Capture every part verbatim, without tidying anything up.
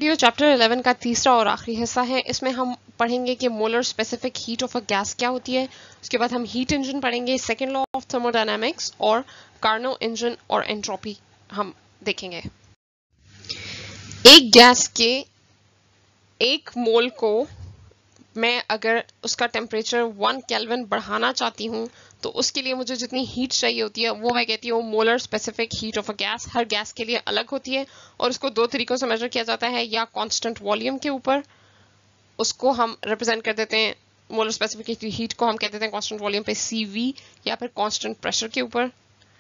Video chapter eleven का तीसरा और आखिरी हिस्सा है। इसमें हम पढ़ेंगे कि molar specific heat of a gas क्या होती है। उसके बाद हम हीट इंजन पढ़ेंगे, सेकेंड लॉ ऑफ थर्मोडायनामिक्स और कार्नो इंजन और एंट्रोपी हम देखेंगे। एक गैस के एक मोल को मैं अगर उसका टेम्परेचर वन केल्विन बढ़ाना चाहती हूँ तो उसके लिए मुझे जितनी हीट चाहिए होती है वो मैं कहती हूँ molar specific heat of a gas. हर गैस के लिए अलग होती है और उसको दो तरीकों से मेजर किया जाता है, या कांस्टेंट वॉल्यूम के ऊपर उसको हम रिप्रेजेंट कर देते हैं, मोलर स्पेसिफिक हीट को हम कहते हैं कांस्टेंट वॉल्यूम पे सी वी, या फिर कांस्टेंट प्रेशर के ऊपर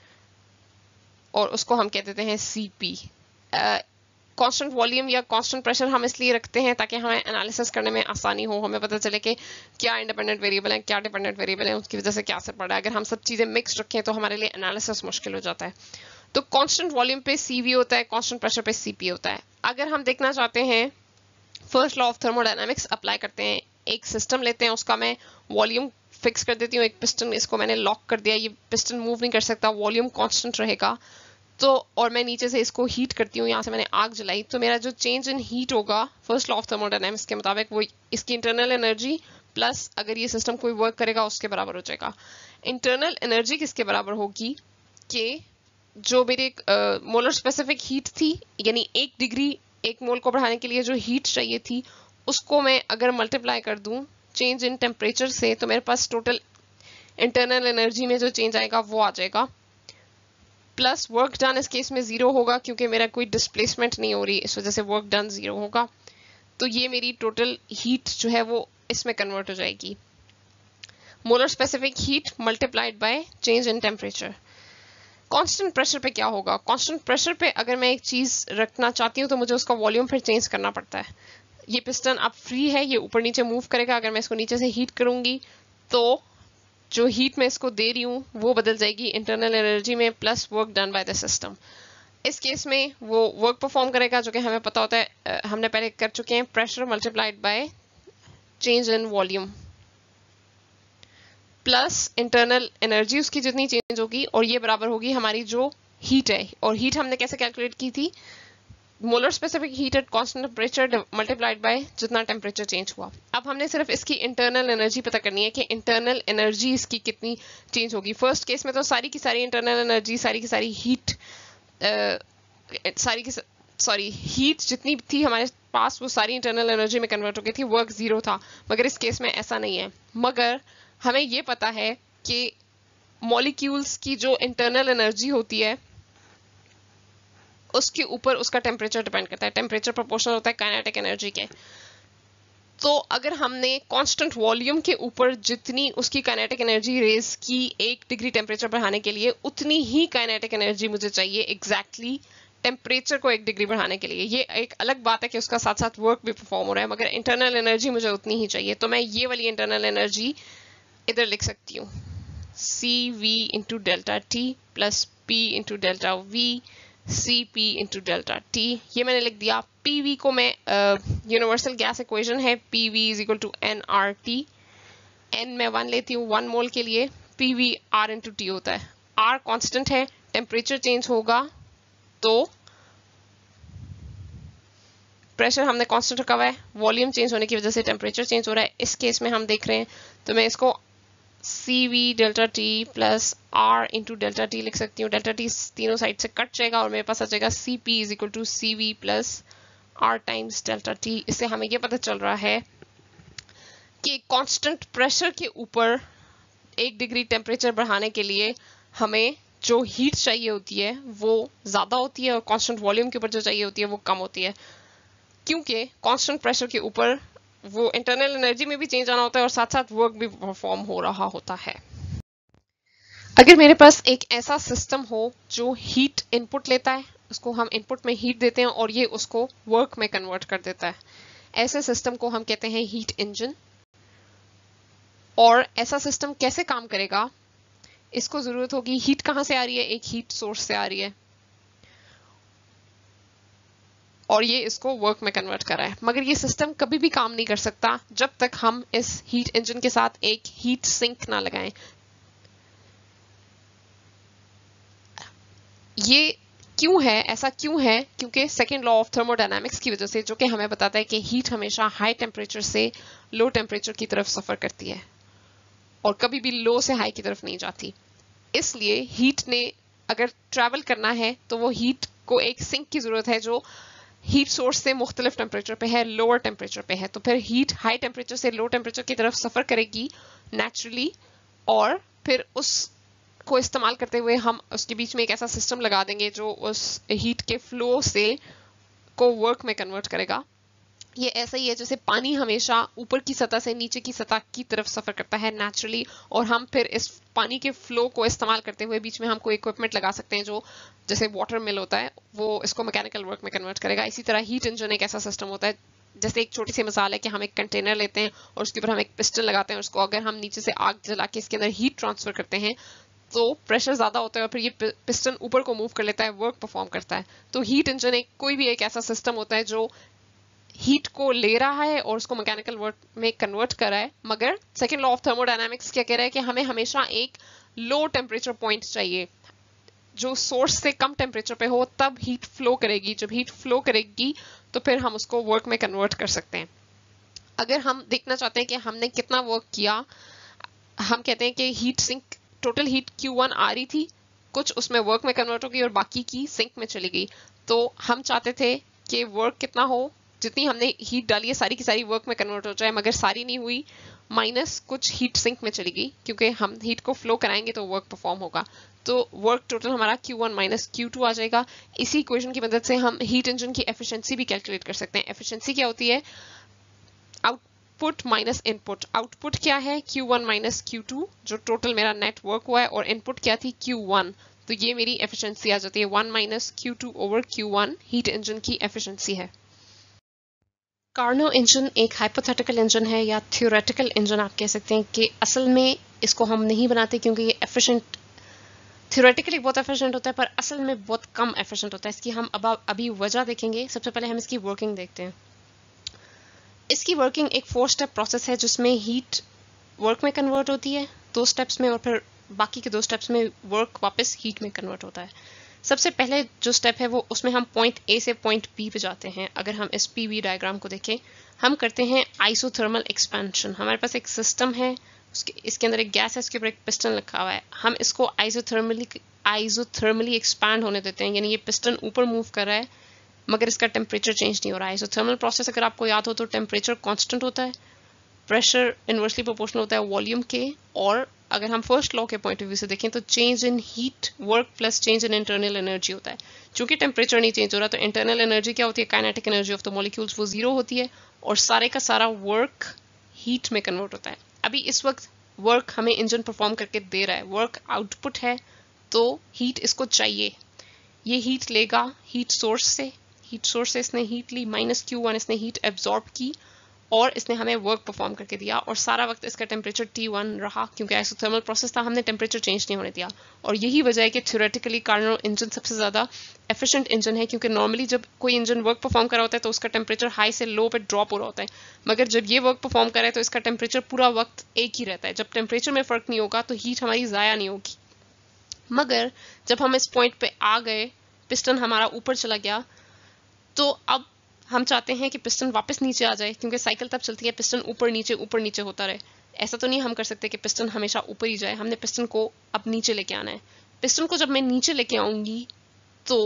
और उसको हम कह देते हैं सी पी। कांस्टेंट वॉल्यूम या कांस्टेंट प्रेशर हम इसलिए रखते हैं ताकि हमें एनालिसिस करने में आसानी हो, हमें पता चले कि क्या इंडिपेंडेंट वेरिएबल है, क्या डिपेंडेंट वेरिएबल है, उसकी वजह से क्या असर पड़ रहा है। अगर हम सब चीजें मिक्स रखें तो हमारे लिए एनालिसिस मुश्किल हो जाता है। तो कांस्टेंट वॉल्यूम पे सीवी होता है, कांस्टेंट प्रेशर पे सीपी होता है। अगर हम देखना चाहते हैं, first law of thermodynamics apply करते हैं, एक सिस्टम लेते हैं, उसका मैं वॉल्यूम फिक्स कर देती हूँ, एक पिस्टन, इसको मैंने लॉक कर दिया, ये पिस्टन मूव नहीं कर सकता, वॉल्यूम कांस्टेंट रहेगा। तो और मैं नीचे से इसको हीट करती हूँ, यहाँ से मैंने आग जलाई, तो मेरा जो चेंज इन हीट होगा फर्स्ट लॉ ऑफ थर्मोडायनामिक्स के मुताबिक वो इसकी इंटरनल एनर्जी प्लस अगर ये सिस्टम कोई वर्क करेगा उसके बराबर हो जाएगा। इंटरनल एनर्जी किसके बराबर होगी कि जो मेरे मोलर स्पेसिफिक हीट थी, यानी एक डिग्री एक मोल को बढ़ाने के लिए जो हीट चाहिए थी उसको मैं अगर मल्टीप्लाई कर दूं चेंज इन टेम्परेचर से, तो मेरे पास टोटल इंटरनल एनर्जी में जो चेंज आएगा वो आ जाएगा, प्लस वर्क डन इस केस में जीरो होगा क्योंकि मेरा कोई डिस्प्लेसमेंट नहीं हो रही, इस वजह से वर्क डन जीरो होगा। तो ये मेरी टोटल हीट जो है वो इसमें कन्वर्ट हो जाएगी, molar specific heat multiplied by change in temperature. Constant pressure पे क्या होगा? कांस्टेंट प्रेशर पे अगर मैं एक चीज रखना चाहती हूँ तो मुझे उसका वॉल्यूम फिर चेंज करना पड़ता है। ये पिस्टन अब फ्री है, ये ऊपर नीचे मूव करेगा, अगर मैं इसको नीचे से हीट करूंगी तो जो हीट मैं इसको दे रही हूँ वो बदल जाएगी इंटरनल एनर्जी में plus work done by the system. इस केस में वो वर्क परफॉर्म करेगा जो कि हमें पता होता है, हमने पहले कर चुके हैं, pressure multiplied by change in volume plus internal energy उसकी जितनी चेंज होगी, और ये बराबर होगी हमारी जो हीट है। और हीट हमने कैसे कैलकुलेट की थी? Molar specific heat at constant temperature multiplied by जितना टेम्परेचर चेंज हुआ। अब हमने सिर्फ इसकी इंटरनल एनर्जी पता करनी है कि इंटरनल एनर्जी इसकी कितनी चेंज होगी। फर्स्ट केस में तो सारी की सारी इंटरनल एनर्जी, सारी की सारी हीट सारी की सॉरी हीट जितनी थी हमारे पास वो सारी इंटरनल एनर्जी में कन्वर्ट हो गई थी, वर्क जीरो था। मगर इस केस में ऐसा नहीं है, मगर हमें ये पता है कि मॉलिक्यूल्स की जो इंटरनल एनर्जी होती है उसके ऊपर उसका टेम्परेचर डिपेंड करता है, टेम्परेचर प्रोपोर्शनल होता है काइनेटिक एनर्जी के। तो अगर हमने कांस्टेंट वॉल्यूम के ऊपर जितनी उसकी काइनेटिक एनर्जी रेज की एक डिग्री टेम्परेचर बढ़ाने के लिए, उतनी ही काइनेटिक एनर्जी मुझे चाहिए एग्जैक्टली exactly टेम्परेचर को एक डिग्री बढ़ाने के लिए। ये एक अलग बात है कि उसका साथ साथ वर्क भी परफॉर्म हो रहा है, मगर इंटरनल एनर्जी मुझे उतनी ही चाहिए। तो मैं ये वाली इंटरनल एनर्जी इधर लिख सकती हूँ, C V into delta T plus P into delta V C P into delta T. ये मैंने लिख दिया। पी वी को मैं यूनिवर्सल गैस इक्वेशन है, P V is equal to N R T. N मैं वन लेती हूँ वन मोल के लिए, P V R into T होता है। आर कांस्टेंट है, टेम्परेचर चेंज होगा तो प्रेशर हमने कांस्टेंट रखा हुआ है, वॉल्यूम चेंज होने की वजह से टेम्परेचर चेंज हो रहा है। इस केस में हम देख रहे हैं तो मैं इसको C V delta T plus R into delta T लिख सकती हूँ। डेल्टा टी तीनों साइड से कट जाएगा और मेरे पास आ जाएगा C P is equal to C V plus R times delta T. इससे हमें यह पता चल रहा है कि कांस्टेंट प्रेशर के ऊपर एक डिग्री टेम्परेचर बढ़ाने के लिए हमें जो हीट चाहिए होती है वो ज्यादा होती है और कांस्टेंट वॉल्यूम के ऊपर जो चाहिए होती है वो कम होती है, क्योंकि कांस्टेंट प्रेशर के ऊपर वो इंटरनल एनर्जी में भी चेंज आना होता है और साथ साथ वर्क भी परफॉर्म हो रहा होता है। अगर मेरे पास एक ऐसा सिस्टम हो जो हीट इनपुट लेता है, उसको हम इनपुट में हीट देते हैं और ये उसको वर्क में कन्वर्ट कर देता है, ऐसे सिस्टम को हम कहते हैं हीट इंजन। और ऐसा सिस्टम कैसे काम करेगा? इसको जरूरत होगी, हीट कहां से आ रही है? एक हीट सोर्स से आ रही है और ये इसको वर्क में कन्वर्ट कर रहा है। मगर ये सिस्टम कभी भी काम नहीं कर सकता जब तक हम इस हीट इंजन के साथ एक हीट सिंक ना लगाएं। ये क्यों है ऐसा क्यों है? क्योंकि सेकेंड लॉ ऑफ थर्मोडायनामिक्स की वजह से, जो कि हमें बताता है कि हीट हमेशा हाई टेम्परेचर से लो टेम्परेचर की तरफ सफर करती है और कभी भी लो से हाई की तरफ नहीं जाती। इसलिए हीट ने अगर ट्रैवल करना है तो वो हीट को एक सिंक की जरूरत है जो हीट सोर्स से मुख्तलिफ टेम्परेचर पे है, लोअर टेम्परेचर पे है। तो फिर हीट हाई टेम्परेचर से लो टेम्परेचर की तरफ सफर करेगी नेचुरली, और फिर उस को इस्तेमाल करते हुए हम उसके बीच में एक ऐसा सिस्टम लगा देंगे जो उस हीट के फ्लो से को वर्क में कन्वर्ट करेगा। ये ऐसा ही है जैसे पानी हमेशा ऊपर की सतह से नीचे की सतह की तरफ सफर करता है नेचुरली, और हम फिर इस पानी के फ्लो को इस्तेमाल करते हुए बीच में हम कोई इक्विपमेंट लगा सकते हैं जो जैसे वाटर मिल होता है वो इसको मैकेनिकल वर्क में कन्वर्ट करेगा। इसी तरह हीट इंजन एक ऐसा सिस्टम होता है, जैसे एक छोटी सी मिसाल है कि हम एक कंटेनर लेते हैं और उसके ऊपर हम एक पिस्टन लगाते हैं, उसको अगर हम नीचे से आग जला के इसके अंदर हीट ट्रांसफर करते हैं तो प्रेशर ज्यादा होता है और फिर ये पिस्टन ऊपर को मूव कर लेता है, वर्क परफॉर्म करता है। तो हीट इंजन एक कोई भी एक ऐसा सिस्टम होता है जो हीट को ले रहा है और उसको मैकेनिकल वर्क में कन्वर्ट कर रहा है। मगर सेकेंड लॉ ऑफ थर्मोडायनामिक्स क्या कह रहा है कि हमें हमेशा एक लो टेम्परेचर पॉइंट चाहिए जो सोर्स से कम टेम्परेचर पे हो, तब हीट फ्लो करेगी। जब हीट फ्लो करेगी तो फिर हम उसको वर्क में कन्वर्ट कर सकते हैं। अगर हम देखना चाहते हैं कि हमने कितना वर्क किया, हम कहते हैं कि heat sink total heat Q one आ रही थी, कुछ उसमें वर्क में कन्वर्ट हो गई और बाकी की सिंक में चली गई। तो हम चाहते थे कि वर्क कितना हो, जितनी हमने हीट डाली है सारी की सारी वर्क में कन्वर्ट हो जाए, मगर सारी नहीं हुई, माइनस कुछ हीट सिंक में चली गई, क्योंकि हम हीट को फ्लो कराएंगे तो वर्क परफॉर्म होगा। तो वर्क टोटल हमारा Q one minus Q two आ जाएगा। इसी इक्वेशन की मदद से हम हीट इंजन की एफिशिएंसी भी कैलकुलेट कर सकते हैं। एफिशिएंसी क्या होती है? Output minus input. आउटपुट क्या है? Q one minus Q two, जो टोटल मेरा नेट वर्क हुआ है, और इनपुट क्या थी? Q one. तो ये मेरी एफिशिएंसी आ जाती है one minus Q two over Q one, heat engine की एफिशिएंसी है। कार्नो इंजन एक हाइपोथेटिकल इंजन है या थ्योरेटिकल इंजन आप कह सकते हैं, कि असल में इसको हम नहीं बनाते क्योंकि ये एफिशिएंट थ्योरेटिकली बहुत एफिशिएंट होता है, पर असल में बहुत कम एफिशिएंट होता है। इसकी हम अब अभी वजह देखेंगे। सबसे पहले हम इसकी वर्किंग देखते हैं। इसकी वर्किंग एक फोर स्टेप प्रोसेस है जिसमें हीट वर्क में कन्वर्ट होती है दो स्टेप्स में, और फिर बाकी के दो स्टेप्स में वर्क वापस हीट में कन्वर्ट होता है। सबसे पहले जो स्टेप है वो उसमें हम पॉइंट ए से पॉइंट बी पे जाते हैं। अगर हम इस पी वी डायग्राम को देखें, हम करते हैं आइसोथर्मल एक्सपेंशन। हमारे पास एक सिस्टम है, उसके इसके अंदर एक गैस है, इसके ऊपर एक पिस्टन रखा हुआ है। हम इसको आइसोथर्मली आइसोथर्मली एक्सपैंड होने देते हैं, यानी ये पिस्टन ऊपर मूव कर रहा है मगर इसका टेम्परेचर चेंज नहीं हो रहा है। आइसोथर्मल प्रोसेस अगर आपको याद हो तो टेम्परेचर कांस्टेंट होता है, प्रेशर इनवर्सली प्रोपोर्शनल होता है वॉल्यूम के, और अगर हम फर्स्ट लॉ के पॉइंट ऑफ व्यू से देखें तो change in heat work plus change in internal energy होता है। चूंकि टेम्परेचर नहीं चेंज हो रहा तो इंटरनल एनर्जी क्या होती है? Kinetic energy of the molecules, वो जीरो होती है, और सारे का सारा वर्क हीट में कन्वर्ट होता है। अभी इस वक्त वर्क हमें इंजन परफॉर्म करके दे रहा है, वर्क आउटपुट है, तो हीट इसको चाहिए। ये हीट लेगा हीट सोर्स से, हीट सोर्स से इसने हीट ली, माइनस क्यू वन इसने हीट एब्जॉर्ब की और इसने हमें वर्क परफॉर्म करके दिया, और सारा वक्त इसका टेम्परेचर टी वन रहा क्योंकि आइसोथर्मल प्रोसेस था, हमने टेम्परेचर चेंज नहीं होने दिया। और यही वजह है कि थ्योरेटिकली कार्नो इंजन सबसे ज्यादा एफिशिएंट इंजन है, क्योंकि नॉर्मली जब कोई इंजन वर्क परफॉर्म कर रहा होता है तो उसका टेम्परेचर हाई से लो पे ड्रॉप हो रहा होता है, मगर जब ये वर्क परफॉर्म कर रहा है तो इसका टेम्परेचर पूरा वक्त एक ही रहता है। जब टेम्परेचर में फर्क नहीं होगा तो हीट हमारी जाया नहीं होगी। मगर जब हम इस पॉइंट पे आ गए, पिस्टन हमारा ऊपर चला गया, तो अब हम चाहते हैं कि पिस्टन वापस नीचे आ जाए, क्योंकि साइकिल तब चलती है पिस्टन ऊपर नीचे ऊपर नीचे होता रहे। ऐसा तो नहीं हम कर सकते कि पिस्टन हमेशा ऊपर ही जाए, हमने पिस्टन को अब नीचे लेके आना है। पिस्टन को जब मैं नीचे लेके आऊंगी तो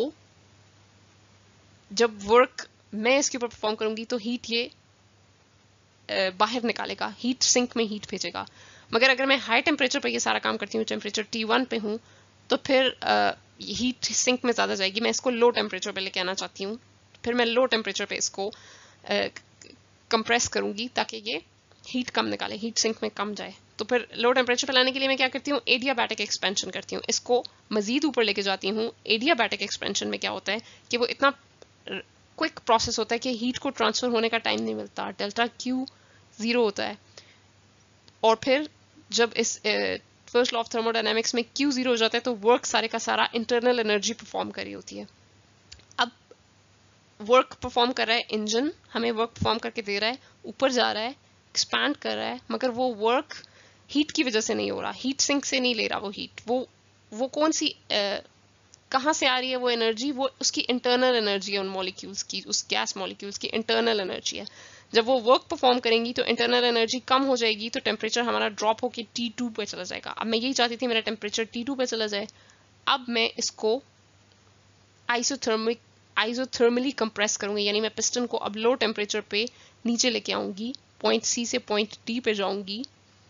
जब वर्क मैं इसके ऊपर परफॉर्म करूंगी तो हीट ये बाहर निकालेगा, हीट सिंक में हीट भेजेगा। मगर अगर मैं हाई टेम्परेचर पर ये सारा काम करती हूँ, टेम्परेचर टी वन पे हूँ, तो फिर हीट सिंक में ज़्यादा जाएगी। मैं इसको लो टेम्परेचर पे लेके आना चाहती हूँ, फिर मैं लो टेम्परेचर पे इसको कंप्रेस करूंगी ताकि ये हीट कम निकाले, हीट सिंक में कम जाए। तो फिर लो टेम्परेचर पे लाने के लिए मैं क्या करती हूँ? एडियाबैटिक एक्सपेंशन करती हूँ, इसको मजीद ऊपर लेके जाती हूँ। एडियाबैटिक एक्सपेंशन में क्या होता है कि वो इतना क्विक प्रोसेस होता है कि हीट को ट्रांसफर होने का टाइम नहीं मिलता, डेल्टा क्यू जीरो होता है। और फिर जब इस फर्स्ट लॉ ऑफ थर्मोडायनेमिक्स में क्यू जीरो हो जाता है तो वर्क सारे का सारा इंटरनल एनर्जी परफॉर्म कर रही होती है। अब वर्क परफॉर्म कर रहा है इंजन, हमें वर्क परफॉर्म करके दे रहा है, ऊपर जा रहा है, एक्सपैंड कर रहा है, मगर वो वर्क हीट की वजह से नहीं हो रहा, हीट सिंक से नहीं ले रहा वो हीट। वो वो कौन सी कहाँ से आ रही है वो एनर्जी? वो उसकी इंटरनल एनर्जी है उन मॉलिक्यूल्स की, उस गैस मॉलिक्यूल्स की इंटरनल एनर्जी है। जब वो वर्क परफॉर्म करेंगी तो इंटरनल एनर्जी कम हो जाएगी, तो टेम्परेचर हमारा ड्रॉप होकर टी टू पे चला जाएगा। अब मैं यही चाहती थी मेरा टेम्परेचर टी टू पे चला जाए। अब मैं इसको आइसोथर्मिक आइसोथर्मली कंप्रेस करूंगी, यानी मैं पिस्टन को अब लो टेम्परेचर पे नीचे लेके आऊंगी, पॉइंट सी से पॉइंट डी पे जाऊंगी,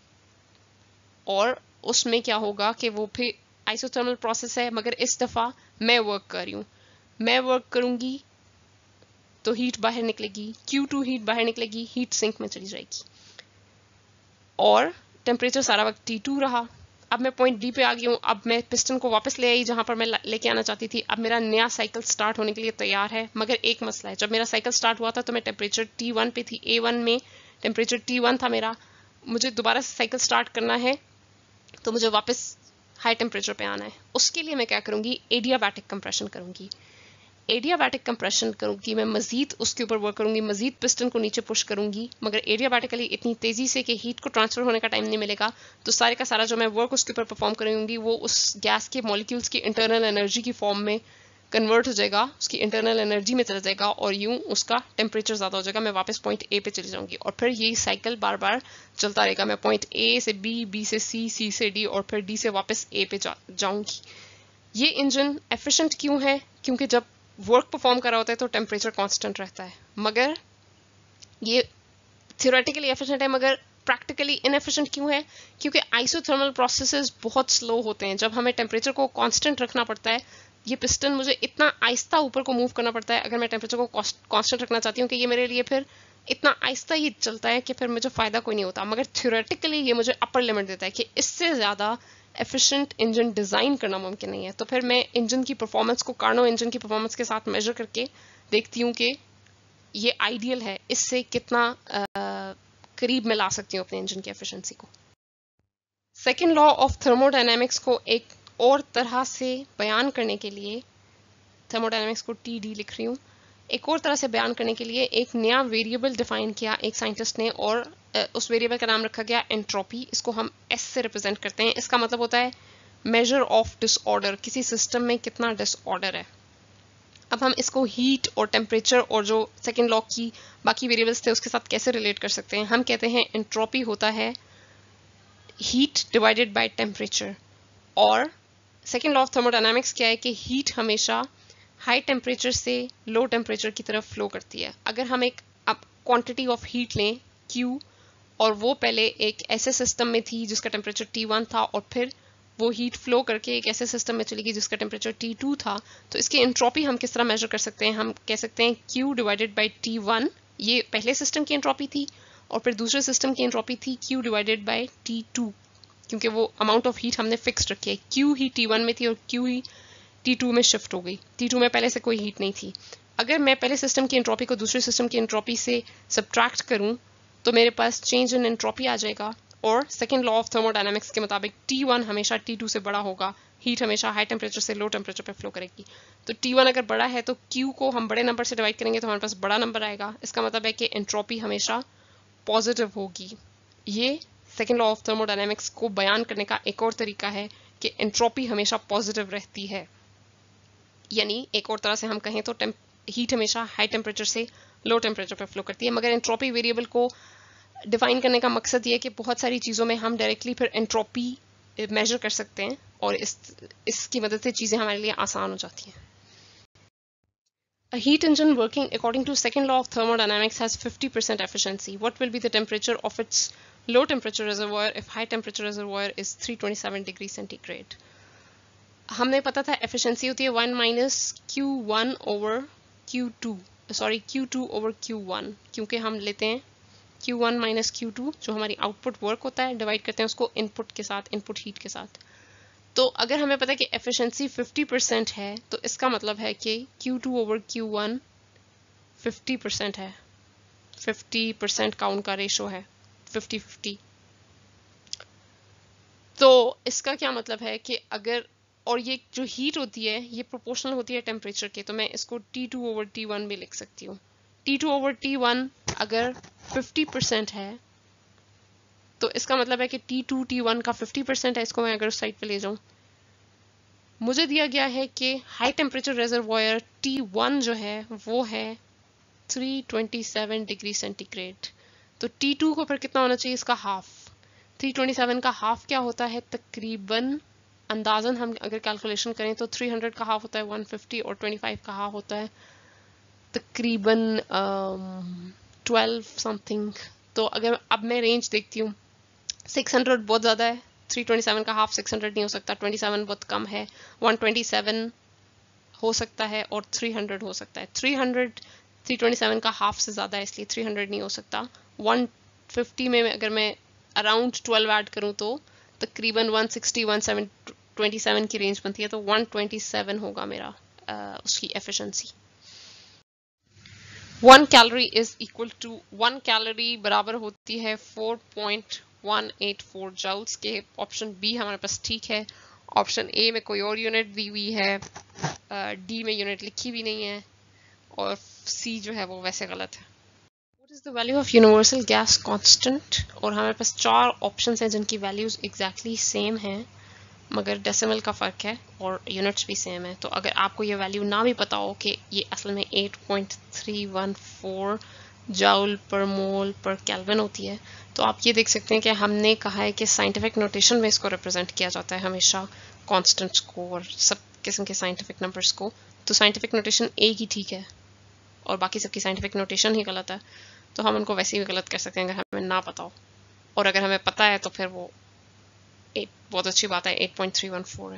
और उसमें क्या होगा कि वो फिर आइसोथर्मल प्रोसेस है, मगर इस दफा मैं वर्क कर रही हूँ। मैं वर्क करूंगी तो हीट बाहर निकलेगी, क्यू टू हीट बाहर निकलेगी, हीट सिंक में चली जाएगी, और टेम्परेचर सारा वक्त टी टू रहा। अब मैं पॉइंट डी पे आ गई हूँ। अब मैं पिस्टन को वापस ले आई जहां पर मैं लेके आना चाहती थी। अब मेरा नया साइकिल स्टार्ट होने के लिए तैयार है, मगर एक मसला है। जब मेरा साइकिल स्टार्ट हुआ था तो मैं टेम्परेचर टी वन पे थी, ए वन में टेम्परेचर टी वन था मेरा। मुझे दोबारा से साइकिल स्टार्ट करना है तो मुझे वापस हाई टेम्परेचर पे आना है। उसके लिए मैं क्या करूंगी? एडियाबैटिक कंप्रेशन करूंगी। एडियाबैटिक कंप्रेशन करूंगी मैं, मजीद उसके ऊपर वर्क करूंगी, मजीद पिस्टन को नीचे पुश करूंगी, मगर एडियाबैटिकली इतनी तेजी से कि हीट को ट्रांसफर होने का टाइम नहीं मिलेगा। तो सारे का सारा जो मैं वर्क उसके ऊपर परफॉर्म करूंगी वो उस गैस के मॉलिक्यूल्स की इंटरनल एनर्जी की फॉर्म में कन्वर्ट हो जाएगा, उसकी इंटरनल एनर्जी में चला जाएगा, और यूं उसका टेम्परेचर ज्यादा हो जाएगा। मैं वापस पॉइंट ए पे चली जाऊंगी, और फिर यही साइकिल बार बार चलता रहेगा। मैं पॉइंट ए से बी, बी से सी, सी से डी, और फिर डी से वापस ए पे जा, जाऊंगी। ये इंजन एफिशिएंट क्यों है? क्योंकि जब वर्क परफॉर्म कर रहा होता है तो टेम्परेचर कांस्टेंट रहता है। मगर ये थियोरेटिकली एफिशिएंट है, मगर प्रैक्टिकली इनएफिशिएंट क्यों है? क्योंकि आइसोथर्मल प्रोसेसेस बहुत स्लो होते हैं। जब हमें टेम्परेचर को कांस्टेंट रखना पड़ता है, ये पिस्टन मुझे इतना आहिस्ता ऊपर को मूव करना पड़ता है अगर मैं टेम्परेचर को कांस्टेंट रखना चाहती हूँ, कि ये मेरे लिए फिर इतना आहिस्ता ही चलता है कि फिर मुझे फायदा कोई नहीं होता। मगर थियोरेटिकली ये मुझे अपर लिमिट देता है कि इससे ज्यादा एफिशिएंट इंजन डिजाइन करना मुमकिन नहीं है। तो फिर मैं इंजन की परफॉर्मेंस को कार्नो इंजन की परफॉर्मेंस के साथ मेजर करके देखती हूँ कि ये आइडियल है, इससे कितना आ, करीब मैं ला सकती हूँ अपने इंजन की एफिशिएंसी को। सेकेंड लॉ ऑफ थर्मोडायनेमिक्स को एक और तरह से बयान करने के लिए, थर्मोडायनेमिक्स को टी डी लिख रही हूँ, एक और तरह से बयान करने के लिए एक नया वेरिएबल डिफाइन किया एक साइंटिस्ट ने, और उस वेरिएबल का नाम रखा गया एंट्रोपी। इसको हम एस से रिप्रेजेंट करते हैं। इसका मतलब होता है मेजर ऑफ डिसऑर्डर, किसी सिस्टम में कितना डिसऑर्डर है। अब हम इसको हीट और टेम्परेचर और जो सेकेंड लॉ की बाकी वेरिएबल्स थे उसके साथ कैसे रिलेट कर सकते हैं? हम कहते हैं एंट्रोपी होता है हीट डिवाइडेड बाय टेम्परेचर, और सेकेंड लॉ ऑफ थर्मोडायनामिक्स क्या है कि हीट हमेशा हाई टेम्परेचर से लो टेम्परेचर की तरफ फ्लो करती है। अगर हम एक क्वांटिटी ऑफ हीट लें Q, और वो पहले एक ऐसे सिस्टम में थी जिसका टेम्परेचर टी वन था, और फिर वो हीट फ्लो करके एक ऐसे सिस्टम में चली गई जिसका टेम्परेचर टी टू था, तो इसकी एंट्रोपी हम किस तरह मेजर कर सकते हैं? हम कह सकते हैं Q divided by T one, ये पहले सिस्टम की एंट्रोपी थी, और फिर दूसरे सिस्टम की एंट्रोपी थी Q divided by T two, क्योंकि वो अमाउंट ऑफ हीट हमने फिक्स रखी है। Q ही टी वन में थी और Q ही टी टू में शिफ्ट हो गई। टी टू में पहले से कोई हीट नहीं थी। अगर मैं पहले सिस्टम की एंट्रोपी को दूसरे सिस्टम की एंट्रोपी से सब्ट्रैक्ट करूं तो मेरे पास चेंज इन एंट्रोपी आ जाएगा, और सेकेंड लॉ ऑफ थर्मोडायनामिक्स के मुताबिक टी वन हमेशा टी टू से बड़ा होगा, हीट हमेशा हाई टेम्परेचर से लो टेम्परेचर पे फ्लो करेगी। तो टी वन अगर बड़ा है तो Q को हम बड़े नंबर से डिवाइड करेंगे तो हमारे पास बड़ा नंबर आएगा। इसका मतलब है कि एंट्रोपी हमेशा पॉजिटिव होगी। ये सेकेंड लॉ ऑफ थर्मोडायनामिक्स को बयान करने का एक और तरीका है कि एंट्रोपी हमेशा पॉजिटिव रहती है। यानी एक और तरह से हम कहें तो हीट हमेशा हाई टेम्परेचर से लो टेम्परेचर पे फ्लो करती है। मगर एंट्रोपी वेरिएबल को डिफाइन करने का मकसद ये है कि बहुत सारी चीज़ों में हम डायरेक्टली फिर एंट्रोपी मेजर कर सकते हैं, और इस इसकी मदद से चीज़ें हमारे लिए आसान हो जाती हैं। A heat engine working according to second law of thermodynamics has fifty percent efficiency. What will be the temperature of its low temperature reservoir if high temperature reservoir is three twenty-seven degrees centigrade? हमने पता था efficiency होती है one minus Q one over Q two, sorry Q two over Q one, क्योंकि हम लेते हैं Q one minus Q two जो हमारी आउटपुट वर्क होता है, डिवाइड करते हैं उसको इनपुट के साथ, इनपुट हीट के साथ। तो अगर हमें पता है कि एफिशिएंसी फिफ्टी परसेंट है तो इसका मतलब है कि Q two over Q one fifty percent है, फिफ्टी परसेंट का उनका रेशो है, फिफ्टी फिफ्टी। तो इसका क्या मतलब है कि अगर, और ये जो हीट होती है ये प्रोपोर्शनल होती है टेम्परेचर के, तो मैं इसको T two over T one भी लिख सकती हूँ। T two over T one अगर फिफ्टी परसेंट है तो इसका मतलब है कि टी टू टी वन का फिफ्टी परसेंट है। इसको मैं अगर उस साइड पे ले जाऊं, मुझे दिया गया है कि high temperature reservoir T one जो है वो है three twenty seven degree centigrade. तो टी टू को फिर कितना होना चाहिए, इसका हाफ। थ्री ट्वेंटी सेवन का हाफ क्या होता है, तकरीबन अंदाजन हम अगर कैलकुलेशन करें तो थ्री हंड्रेड का हाफ होता है वन फिफ्टी और ट्वेंटी फाइव का हाफ होता है तकरीबन ट्वेल्व समथिंग। तो अगर अब मैं रेंज देखती हूँ, सिक्स हंड्रेड बहुत ज़्यादा है, थ्री ट्वेंटी सेवन का हाफ सिक्स हंड्रेड नहीं हो सकता, ट्वेंटी सेवन बहुत कम है, वन ट्वेंटी सेवन हो सकता है और थ्री हंड्रेड हो सकता है। Three hundred three twenty seven का हाफ से ज़्यादा है, इसलिए थ्री हंड्रेड नहीं हो सकता। वन फिफ्टी में अगर मैं अराउंड ट्वेल्व ऐड करूँ तो तकरीबन one sixty one seven twenty seven की रेंज बनती है, तो वन ट्वेंटी सेवन होगा मेरा uh, उसकी efficiency. One calorie is equal to one calorie बराबर होती है four point one eight four joules के। ऑप्शन बी हमारे पास ठीक है। ऑप्शन ए में कोई और यूनिट दी हुई है, डी uh, में यूनिट लिखी भी नहीं है, और सी जो है वो वैसे गलत है। What is the value of universal gas constant? और हमारे पास चार ऑप्शंस हैं जिनकी वैल्यूज एग्जैक्टली सेम हैं, मगर डेसिमल का फ़र्क है और यूनिट्स भी सेम है। तो अगर आपको ये वैल्यू ना भी पता हो कि ये असल में eight point three one four joule per mole पर केल्विन होती है, तो आप ये देख सकते हैं कि हमने कहा है कि साइंटिफिक नोटेशन में इसको रिप्रेजेंट किया जाता है हमेशा, कॉन्स्टेंट्स को और सब किस्म के साइंटिफिक नंबर्स को। तो साइंटिफिक नोटेशन ए ही ठीक है और बाकी सबकी साइंटिफिक नोटेशन ही गलत है, तो हम उनको वैसे ही गलत कर सकते हैं अगर हमें ना पता हो। और अगर हमें पता है तो फिर वो एट बहुत अच्छी बात है, eight point three one four है।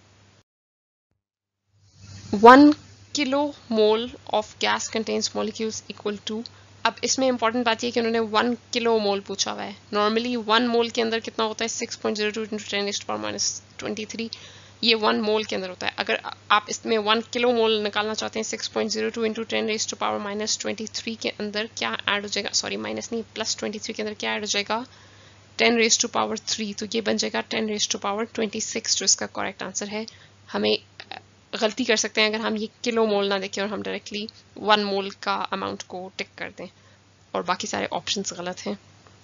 One kilo mole of gas contains molecules equal to. अब इसमें इंपॉर्टेंट बात यह कि उन्होंने वन किलो मोल पूछा हुआ है। नॉर्मली वन मोल के अंदर कितना होता है, six point zero two into ten raised to power minus twenty three, ये वन मोल के अंदर होता है। अगर आप इसमें वन किलो मोल निकालना चाहते हैं, six point zero two into ten raised to power minus twenty three के अंदर क्या ऐड हो जाएगा, सॉरी माइनस नहीं प्लस ट्वेंटी थ्री के अंदर क्या ऐड हो जाएगा, ten raise to power three, तो ये बन जाएगा ten raise to power twenty six, जो इसका करेक्ट आंसर है। हमें गलती कर सकते हैं अगर हम ये किलो मोल ना देखें और हम डायरेक्टली वन मोल का अमाउंट को टिक कर दें, और बाकी सारे ऑप्शंस गलत हैं।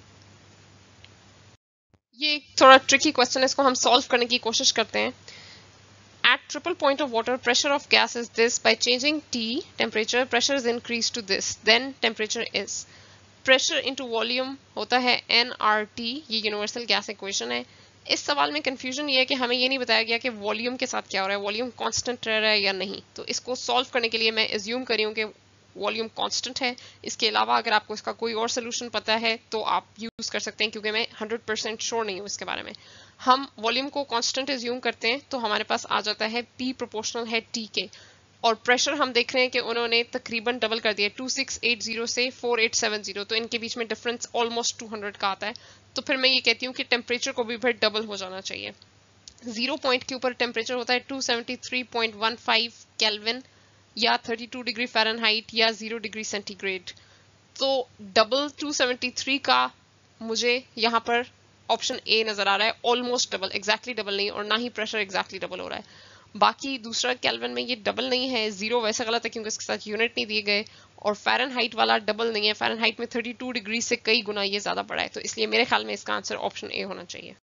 ये एक थोड़ा ट्रिकी क्वेश्चन है, इसको हम सॉल्व करने की कोशिश करते हैं। At triple point of water, pressure of gas is this. By changing T temperature, pressure is increased to this. Then temperature is. Pressure into volume होता है N R T, ये यूनिवर्सल गैस इक्वेशन है। इस सवाल में confusion ये है कि हमें ये नहीं बताया गया कि वॉल्यूम के साथ क्या हो रहा है, वॉल्यूम कांस्टेंट रह रहा है या नहीं। तो इसको सॉल्व करने के लिए मैं एज्यूम करी हूँ कि वॉल्यूम कांस्टेंट है। इसके अलावा अगर आपको इसका कोई और सोल्यूशन पता है तो आप यूज कर सकते हैं, क्योंकि मैं हंड्रेड परसेंट श्योर नहीं हूँ इसके बारे में। हम वॉल्यूम को कांस्टेंट एज्यूम करते हैं तो हमारे पास आ जाता है P प्रोपोर्शनल है T के, और प्रेशर हम देख रहे हैं कि उन्होंने तकरीबन डबल कर दिया, टू सिक्स एट ज़ीरो से फोर एट सेवन ज़ीरो, तो इनके बीच में डिफरेंस ऑलमोस्ट टू हंड्रेड का आता है। तो फिर मैं ये कहती हूँ कि टेम्परेचर को भी फिर डबल हो जाना चाहिए। जीरो पॉइंट के ऊपर टेम्परेचर होता है two seventy three point one five kelvin या थर्टी टू डिग्री फ़ारेनहाइट या जीरो डिग्री सेंटीग्रेड। तो डबल टू सेवेंटी थ्री का मुझे यहाँ पर ऑप्शन ए नजर आ रहा है, ऑलमोस्ट डबल, एग्जैक्टली डबल नहीं, और ना ही प्रेशर एग्जैक्टली डबल हो रहा है। बाकी दूसरा केल्विन में ये डबल नहीं है, जीरो वैसे गलत है क्योंकि इसके साथ यूनिट नहीं दिए गए, और फ़ारेनहाइट वाला डबल नहीं है, फ़ारेनहाइट में थर्टी टू डिग्री से कई गुना ये ज्यादा बड़ा है। तो इसलिए मेरे ख्याल में इसका आंसर ऑप्शन ए होना चाहिए।